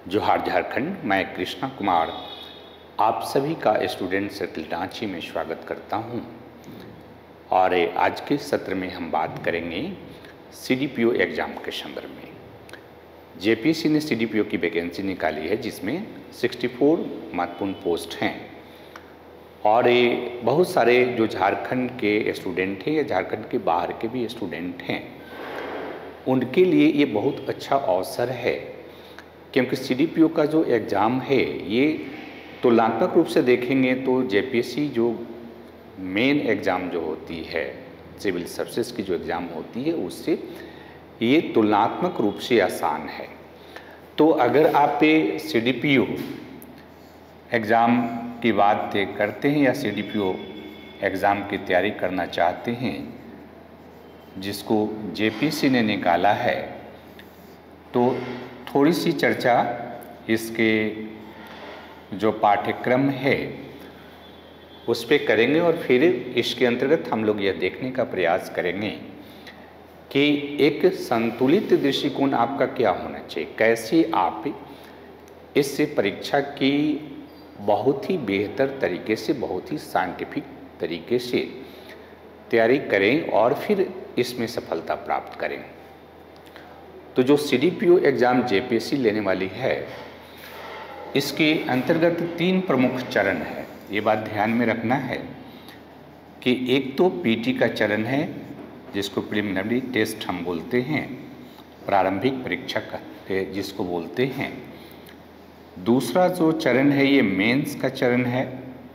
जोहार झारखंड। मैं कृष्णा कुमार आप सभी का स्टूडेंट सर्कल रांची में स्वागत करता हूं। और आज के सत्र में हम बात करेंगे सीडीपीओ एग्ज़ाम के संदर्भ में। जेपीएससी ने सीडीपीओ की वैकेंसी निकाली है जिसमें 64 महत्वपूर्ण पोस्ट हैं और ये बहुत सारे जो झारखंड के स्टूडेंट हैं या झारखंड के बाहर के भी स्टूडेंट हैं उनके लिए ये बहुत अच्छा अवसर है, क्योंकि सीडीपीओ का जो एग्ज़ाम है ये तुलनात्मक रूप से देखेंगे तो जेपीएससी जो मेन एग्ज़ाम जो होती है सिविल सर्विसेज की जो एग्ज़ाम होती है उससे ये तुलनात्मक रूप से आसान है। तो अगर आप सीडीपीओ एग्ज़ाम की बात करते हैं या सीडीपीओ एग्ज़ाम की तैयारी करना चाहते हैं जिसको जेपीएससी ने निकाला है, तो थोड़ी सी चर्चा इसके जो पाठ्यक्रम है उस पर करेंगे और फिर इसके अंतर्गत हम लोग यह देखने का प्रयास करेंगे कि एक संतुलित दृष्टिकोण आपका क्या होना चाहिए, कैसे आप इस परीक्षा की बहुत ही बेहतर तरीके से, बहुत ही साइंटिफिक तरीके से तैयारी करें और फिर इसमें सफलता प्राप्त करें। तो जो सीडीपीओ एग्ज़ाम जेपीएससी लेने वाली है इसके अंतर्गत 3 प्रमुख चरण है। ये बात ध्यान में रखना है कि एक तो पीटी का चरण है जिसको प्रिलिमिनरी टेस्ट हम बोलते हैं, प्रारंभिक परीक्षा का जिसको बोलते हैं। दूसरा जो चरण है ये मेंस का चरण है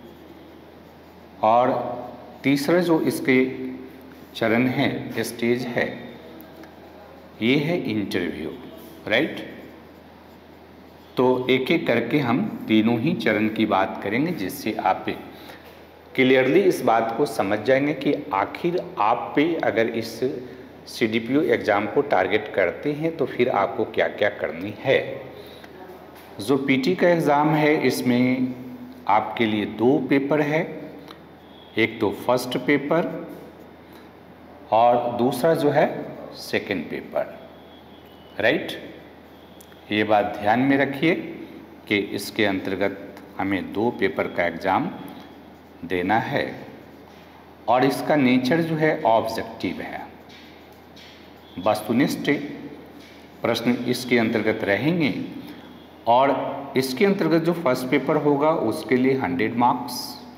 और तीसरा जो इसके चरण है, स्टेज है, ये है इंटरव्यू, राइट। तो एक एक करके हम तीनों ही चरण की बात करेंगे जिससे आप क्लियरली इस बात को समझ जाएंगे कि आखिर आप पे अगर इस सीडीपीओ एग्ज़ाम को टारगेट करते हैं तो फिर आपको क्या क्या करनी है। जो पीटी का एग्ज़ाम है इसमें आपके लिए 2 पेपर है, एक तो फर्स्ट पेपर और दूसरा जो है सेकंड पेपर, राइट। ये बात ध्यान में रखिए कि इसके अंतर्गत हमें 2 पेपर का एग्ज़ाम देना है और इसका नेचर जो है ऑब्जेक्टिव है, वस्तुनिष्ठ प्रश्न इसके अंतर्गत रहेंगे। और इसके अंतर्गत जो फर्स्ट पेपर होगा उसके लिए 100 मार्क्स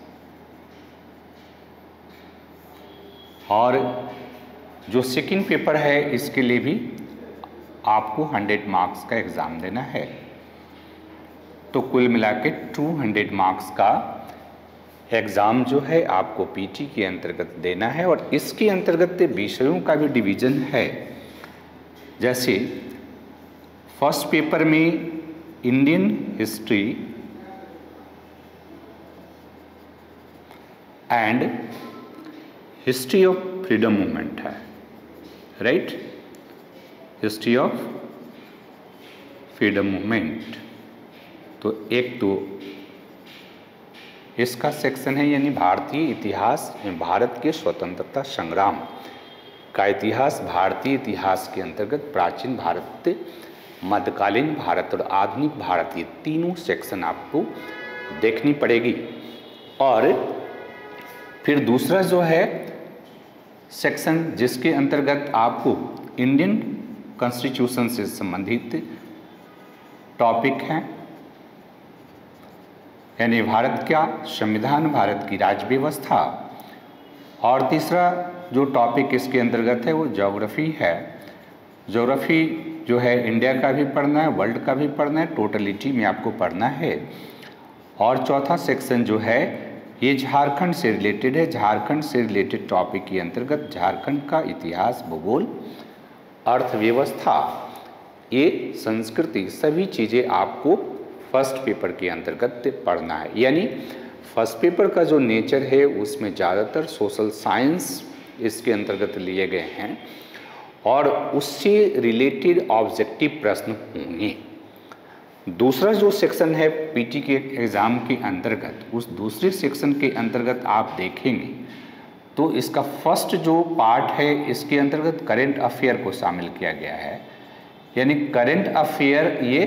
और जो सेकंड पेपर है इसके लिए भी आपको 100 मार्क्स का एग्ज़ाम देना है। तो कुल मिला के 200 मार्क्स का एग्ज़ाम जो है आपको पीटी के अंतर्गत देना है। और इसके अंतर्गत विषयों का भी डिवीज़न है, जैसे फर्स्ट पेपर में Indian history and history of freedom movement है, right. History of freedom movement तो एक तो इसका सेक्शन है, यानी भारतीय इतिहास, भारत के स्वतंत्रता संग्राम का इतिहास, भारतीय इतिहास के अंतर्गत प्राचीन भारत, मध्यकालीन भारत और आधुनिक भारत, ये तीनों सेक्शन आपको देखनी पड़ेगी। और फिर दूसरा जो है सेक्शन जिसके अंतर्गत आपको इंडियन कॉन्स्टिट्यूशन से संबंधित टॉपिक हैं, यानी भारत का संविधान, भारत की राज्य व्यवस्था। और तीसरा जो टॉपिक इसके अंतर्गत है वो ज्योग्राफी है। ज्योग्राफी जो है इंडिया का भी पढ़ना है, वर्ल्ड का भी पढ़ना है, टोटलिटी में आपको पढ़ना है। और चौथा सेक्शन जो है ये झारखंड से रिलेटेड है। झारखंड से रिलेटेड टॉपिक के अंतर्गत झारखंड का इतिहास, भूगोल, अर्थव्यवस्था, ये संस्कृति, सभी चीज़ें आपको फर्स्ट पेपर के अंतर्गत पढ़ना है। यानी फर्स्ट पेपर का जो नेचर है उसमें ज़्यादातर सोशल साइंस इसके अंतर्गत लिए गए हैं और उससे रिलेटेड ऑब्जेक्टिव प्रश्न होंगे। दूसरा जो सेक्शन है पीटी के एग्ज़ाम के अंतर्गत, उस दूसरे सेक्शन के अंतर्गत आप देखेंगे तो इसका फर्स्ट जो पार्ट है इसके अंतर्गत करंट अफेयर को शामिल किया गया है। यानी करंट अफेयर ये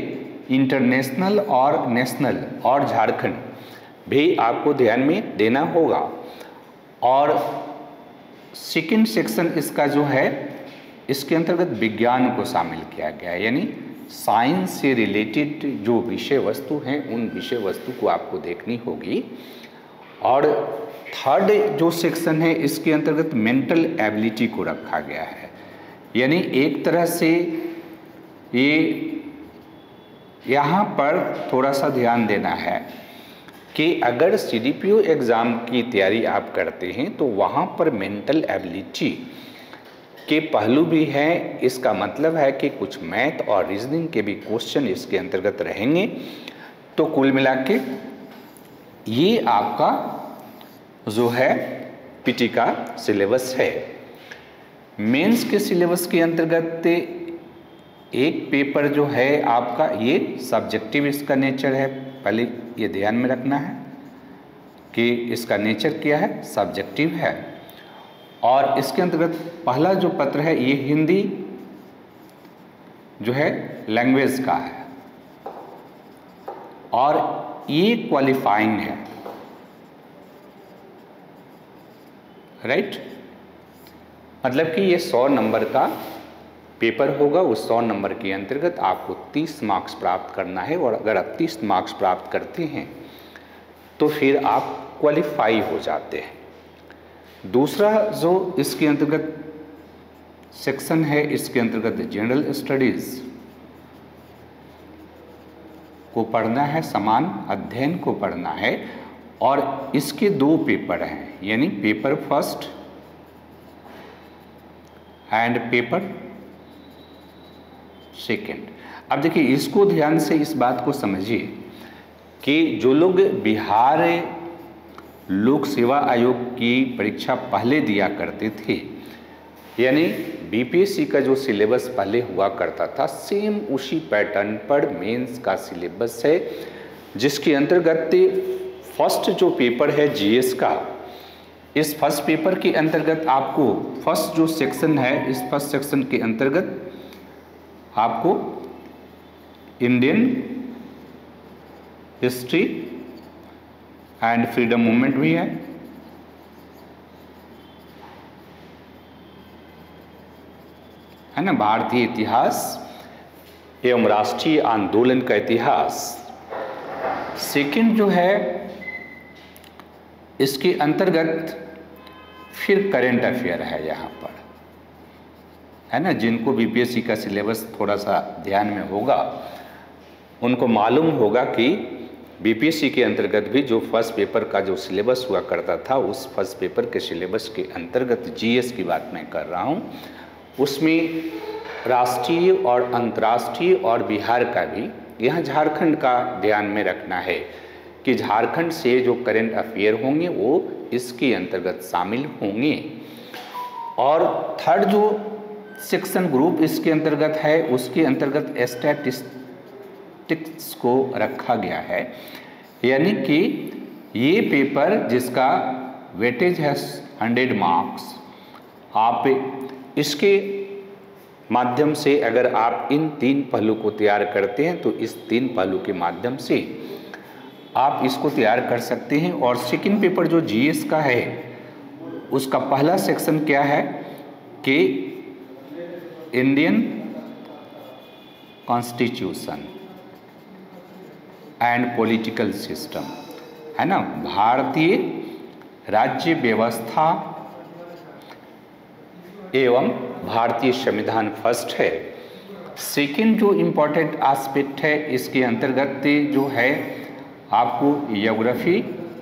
इंटरनेशनल और नेशनल और झारखंड भी आपको ध्यान में देना होगा। और सेकंड सेक्शन इसका जो है, इसके अंतर्गत विज्ञान को शामिल किया गया है, यानी साइंस से रिलेटेड जो विषय वस्तु हैं उन विषय वस्तु को आपको देखनी होगी। और थर्ड जो सेक्शन है इसके अंतर्गत मेंटल एबिलिटी को रखा गया है, यानी एक तरह से ये यहाँ पर थोड़ा सा ध्यान देना है कि अगर CDPO एग्ज़ाम की तैयारी आप करते हैं तो वहाँ पर मेंटल एबिलिटी के पहलू भी हैं। इसका मतलब है कि कुछ मैथ और रीजनिंग के भी क्वेश्चन इसके अंतर्गत रहेंगे। तो कुल मिला के ये आपका जो है PT का सिलेबस है। मेंस के सिलेबस के अंतर्गत एक पेपर जो है आपका ये सब्जेक्टिव इसका नेचर है, पहले ये ध्यान में रखना है कि इसका नेचर क्या है, सब्जेक्टिव है। और इसके अंतर्गत पहला जो पत्र है ये हिंदी जो है लैंग्वेज का है और ये क्वालिफाइंग है, राइट। मतलब कि ये 100 नंबर का पेपर होगा। उस 100 नंबर के अंतर्गत आपको 30 मार्क्स प्राप्त करना है और अगर आप 30 मार्क्स प्राप्त करते हैं तो फिर आप क्वालिफाई हो जाते हैं। दूसरा जो इसके अंतर्गत सेक्शन है, इसके अंतर्गत जनरल स्टडीज़ को पढ़ना है, समान अध्ययन को पढ़ना है। और इसके 2 पेपर हैं, यानी paper first and paper second. अब देखिए इसको ध्यान से इस बात को समझिए कि जो लोग बिहार लोक सेवा आयोग की परीक्षा पहले दिया करते थे, यानी BPSC का जो सिलेबस पहले हुआ करता था सेम उसी पैटर्न पर मेंस का सिलेबस है, जिसके अंतर्गत फर्स्ट जो पेपर है GS का, इस फर्स्ट पेपर के अंतर्गत आपको फर्स्ट जो सेक्शन है, इस फर्स्ट सेक्शन के अंतर्गत आपको Indian history and freedom movement भी है ना, भारतीय इतिहास एवं राष्ट्रीय आंदोलन का इतिहास। सेकंड जो है इसके अंतर्गत फिर करंट अफेयर है यहाँ पर, है ना। जिनको BPSC का सिलेबस थोड़ा सा ध्यान में होगा उनको मालूम होगा कि BPSC के अंतर्गत भी जो फर्स्ट पेपर का जो सिलेबस हुआ करता था, उस फर्स्ट पेपर के सिलेबस के अंतर्गत GS की बात मैं कर रहा हूँ, उसमें राष्ट्रीय और अंतर्राष्ट्रीय और बिहार का भी, यहाँ झारखंड का ध्यान में रखना है कि झारखंड से जो करंट अफेयर होंगे वो इसके अंतर्गत शामिल होंगे। और थर्ड जो सेक्शन ग्रुप इसके अंतर्गत है, उसके अंतर्गत स्टैटिस्टिक्स को रखा गया है, यानी कि ये पेपर जिसका वेटेज है 100 मार्क्स, आप इसके माध्यम से अगर आप इन 3 पहलू को तैयार करते हैं तो इस 3 पहलू के माध्यम से आप इसको तैयार कर सकते हैं। और सेकंड पेपर जो GS का है उसका पहला सेक्शन क्या है कि Indian constitution and political system, है ना, भारतीय राज्य व्यवस्था एवं भारतीय संविधान फर्स्ट है। सेकंड जो इम्पोर्टेंट एस्पेक्ट है इसके अंतर्गत जो है आपको ज्योग्राफी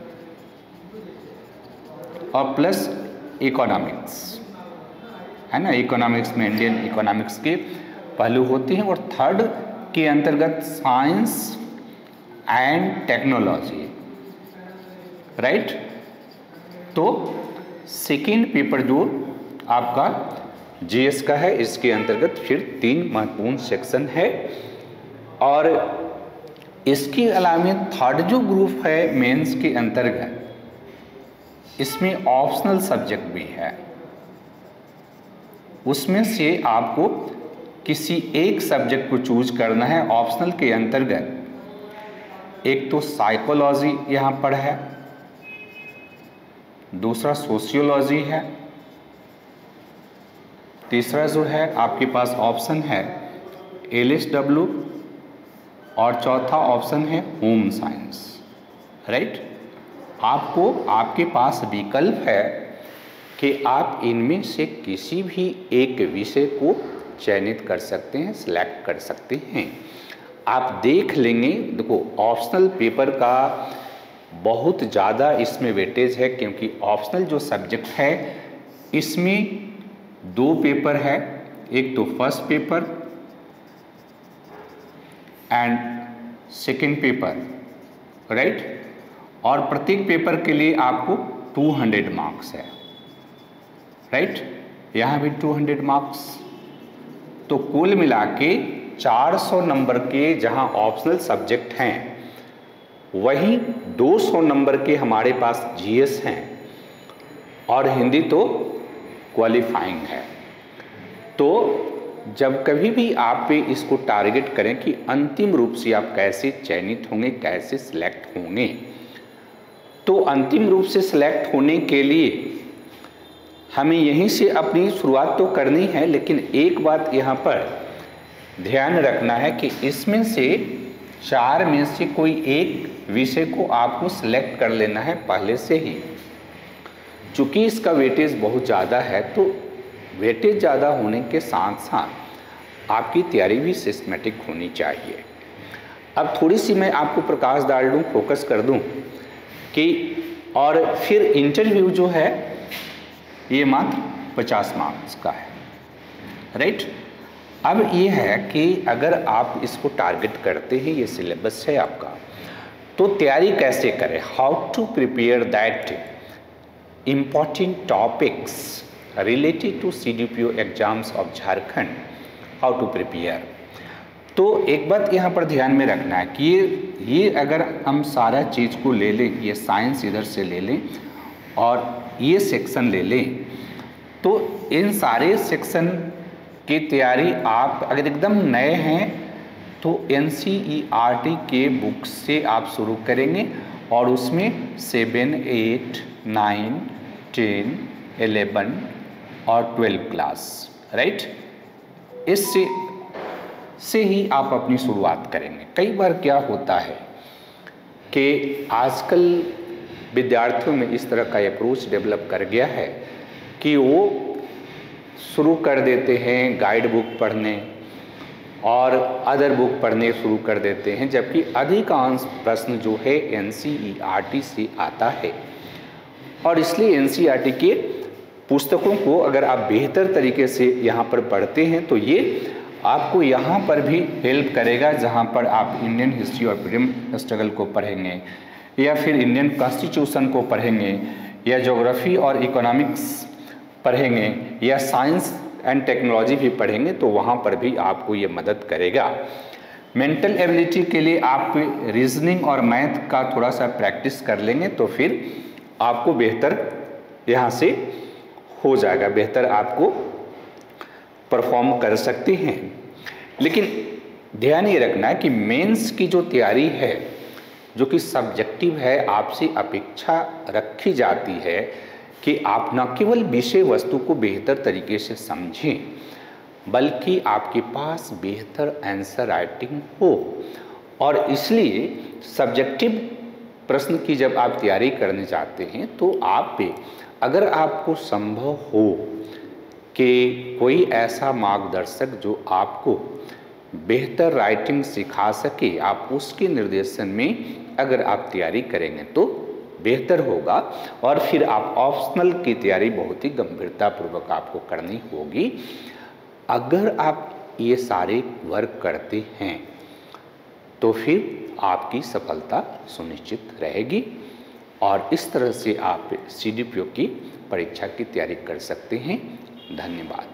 और प्लस इकोनॉमिक्स, है ना। इकोनॉमिक्स में इंडियन इकोनॉमिक्स के पहलू होते हैं। और थर्ड के अंतर्गत साइंस एंड टेक्नोलॉजी, राइट। तो सेकेंड पेपर जो आपका GS का है, इसके अंतर्गत फिर 3 महत्वपूर्ण सेक्शन है। और इसके अलावा थर्ड जो ग्रुप है मेंस के अंतर्गत, इसमें ऑप्शनल सब्जेक्ट भी है, उसमें से आपको किसी एक सब्जेक्ट को चूज करना है ऑप्शनल के अंतर्गत। एक तो साइकोलॉजी यहाँ पर है, दूसरा सोशियोलॉजी है, तीसरा जो है आपके पास ऑप्शन है LSW और चौथा ऑप्शन है होम साइंस, राइट। आपको आपके पास विकल्प है कि आप इनमें से किसी भी एक विषय को चयनित कर सकते हैं, सिलेक्ट कर सकते हैं। आप देख लेंगे, देखो ऑप्शनल पेपर का बहुत ज़्यादा इसमें वेटेज है, क्योंकि ऑप्शनल जो सब्जेक्ट है इसमें 2 पेपर है, एक तो first paper and second paper, right. और प्रत्येक पेपर के लिए आपको 200 मार्क्स है, राइट। यहाँ भी 200 मार्क्स, तो कुल मिला के 400 नंबर के जहाँ ऑप्शनल सब्जेक्ट हैं, वहीं 200 नंबर के हमारे पास GS हैं और हिंदी तो क्वालिफाइंग है। तो जब कभी भी आप पे इसको टारगेट करें कि अंतिम रूप से आप कैसे चयनित होंगे, कैसे सिलेक्ट होंगे, तो अंतिम रूप से सिलेक्ट होने के लिए हमें यहीं से अपनी शुरुआत तो करनी है, लेकिन एक बात यहाँ पर ध्यान रखना है कि इसमें से 4 में से कोई एक विषय को आपको सिलेक्ट कर लेना है पहले से ही। चूँकि इसका वेटेज बहुत ज़्यादा है, तो वेटेज ज़्यादा होने के साथ साथ आपकी तैयारी भी सिस्टमेटिक होनी चाहिए। अब थोड़ी सी मैं आपको प्रकाश डाल दूँ, फोकस कर दूँ कि और फिर इंटरव्यू जो है ये मात्र 50 मार्क्स का है, राइट। अब ये है कि अगर आप इसको टारगेट करते हैं, ये सिलेबस है आपका, तो तैयारी कैसे करें, how to prepare that important topics related to CDPO exams of Jharkhand, how to prepare। तो एक बात यहाँ पर ध्यान में रखना है कि ये अगर हम सारा चीज़ को ले लें, ये साइंस इधर से ले लें और ये सेक्शन ले लें, तो इन सारे सेक्शन की तैयारी आप अगर एकदम नए हैं तो NCERT के बुक से आप शुरू करेंगे और उसमें 7, 8, 9, 10, 11 और 12 क्लास, राइट, इससे ही आप अपनी शुरुआत करेंगे। कई बार क्या होता है कि आजकल विद्यार्थियों में इस तरह का अप्रोच डेवलप कर गया है कि वो शुरू कर देते हैं गाइड बुक पढ़ने और अदर बुक पढ़ने शुरू कर देते हैं, जबकि अधिकांश प्रश्न जो है NCERT से आता है। और इसलिए NCERT के पुस्तकों को अगर आप बेहतर तरीके से यहाँ पर पढ़ते हैं तो ये आपको यहाँ पर भी हेल्प करेगा, जहाँ पर आप इंडियन हिस्ट्री और फ्रीडम स्ट्रगल को पढ़ेंगे या फिर इंडियन कॉन्स्टिट्यूशन को पढ़ेंगे या ज्योग्राफी और इकोनॉमिक्स पढ़ेंगे या साइंस एंड टेक्नोलॉजी भी पढ़ेंगे, तो वहाँ पर भी आपको ये मदद करेगा। मेंटल एबिलिटी के लिए आप रीजनिंग और मैथ का थोड़ा सा प्रैक्टिस कर लेंगे तो फिर आपको बेहतर यहाँ से हो जाएगा, बेहतर आपको परफॉर्म कर सकते हैं। लेकिन ध्यान ये रखना है कि मेंस की जो तैयारी है, जो कि सब्जेक्टिव है, आपसे अपेक्षा रखी जाती है कि आप न केवल विषय वस्तु को बेहतर तरीके से समझें, बल्कि आपके पास बेहतर आंसर राइटिंग हो। और इसलिए सब्जेक्टिव प्रश्न की जब आप तैयारी करने जाते हैं तो आप पे अगर आपको संभव हो कि कोई ऐसा मार्गदर्शक जो आपको बेहतर राइटिंग सिखा सके, आप उसके निर्देशन में अगर आप तैयारी करेंगे तो बेहतर होगा। और फिर आप ऑप्शनल की तैयारी बहुत ही गंभीरतापूर्वक आपको करनी होगी। अगर आप ये सारे वर्क करते हैं तो फिर आपकी सफलता सुनिश्चित रहेगी और इस तरह से आप CDPO की परीक्षा की तैयारी कर सकते हैं। धन्यवाद।